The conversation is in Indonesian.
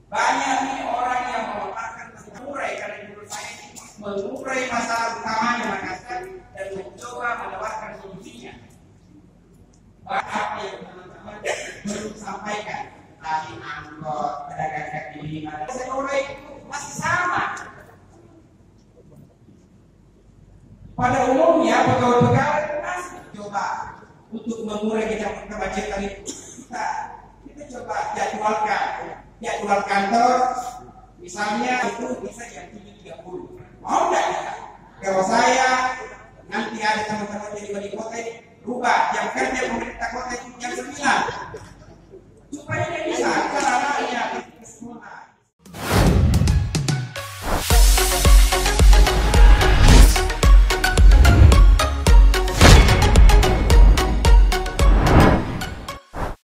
Banyak nih orang yang melontarkan mengurai, karena menurut saya mengurai masalah utamanya Makassar dan mencoba menawarkan solusinya. Apa yang teman-teman belum sampaikan tadi, angkot, pedagang kaki lima, saya urai itu masih sama. Pada umumnya pegawai-pegawai masih coba untuk mengurai kemacetan itu. Kita coba jadwal kantor, misalnya itu bisa jam 7.30. Mau nggak ya? Kalau saya nanti ada teman-teman jadi wali kota ini, rubah jam kerja pemerintah kota itu jam 9.